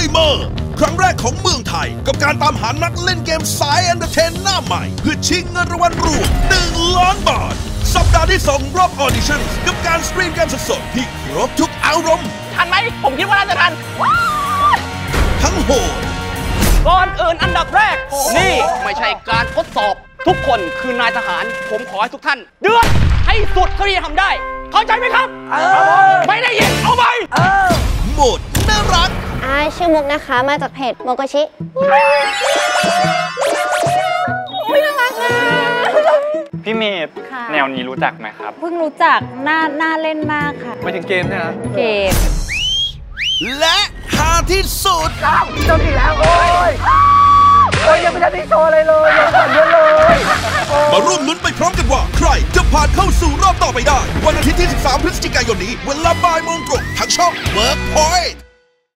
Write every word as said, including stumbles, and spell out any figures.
Streamer ครั้งแรกของเมืองไทยกับการตามหานักเล่นเกมสายเอนเตอร์เทนหน้าใหม่เพื่อชิงเงินรางวัลรวมหนึ่งล้านบาทสัปดาห์ที่สองรอบออดิชั่นกับการสตรีมเกมสดๆที่ครบทุกอารมณ์ทันไหมผมคิดว่าน่าจะทันทั้งโหดก่อนอื่นอันดับแรกนี่ไม่ใช่การทดสอบทุกคนคือนายทหารผมขอให้ทุกท่านเดือดให้สุดเท่าที่จะทำได้เข้าใจไหมครับไม่ได้ยินเอาไปโหมดน่ารักอ่าชื่อมุกนะคะมาจากเพจโมโกชิไม่น่ารักนะพี่เมย์แนวนี้รู้จักไหมครับเพิ่งรู้จักน่าน่าเล่นมากค่ะไม่ถึงเกมใช่ไหมเกมและหาที่สุดเจ้าเจ้าที่แล้วโอ้ยโอ้ยยังไม่ได้ที่โชว์อะไรเลยยังก่อนเยอะเลยมาร่วมลุ้นไปพร้อมกันว่าใครจะผ่านเข้าสู่รอบต่อไปได้วันอาทิตย์ที่สิบสามพฤศจิกายนนี้เวลาบ่ายโมงตรงทางช่อง Workpoint